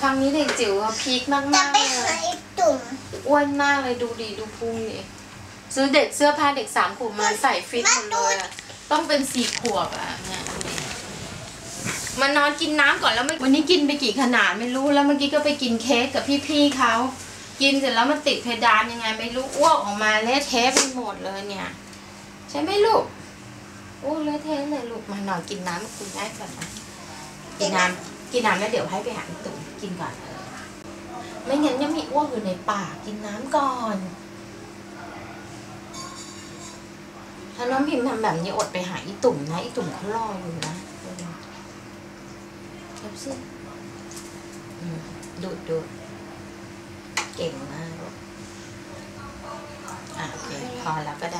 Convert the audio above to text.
รั้งนี้เด็กจิ๋วพีคมากๆเลยอ้วนมากเลยดูดีดูพุงดิซื้อเด็กเสื้อผ้าเด็ก3 ขวบมาใส่ฟิตหมดเลยต้องเป็น4 ขวบอ่ะเนี่ยมานอนกินน้ำก่อนแล้ววันนี้กินไปกี่ขนาดไม่รู้แล้วเมื่อกี้ก็ไปกินเค้กกับพี่ๆเขากินเสร็จแล้วมันติดเพดานยังไงไม่รู้อ้วกออกมาเละเทะไปหมดเลยเนี่ยใช่ไหมลูกอ้วกเละเทะเลยลูกมานอนกินน้ำกับคุณแม่ก่อนนะกินน้ำแล้วเดี๋ยวให้ไปหาตุ๋มกินก่อนไม่งั้นยังมีอ้วกอยู่ในปากกินน้ำก่อนถ้าน้องพิมพ์ทำแบบนี้อดไปหาอีตุ่มนะอีตุ่มเขารออยู่นะเก็บสิดูดเก่งมากโอเคพอแล้วก็ได้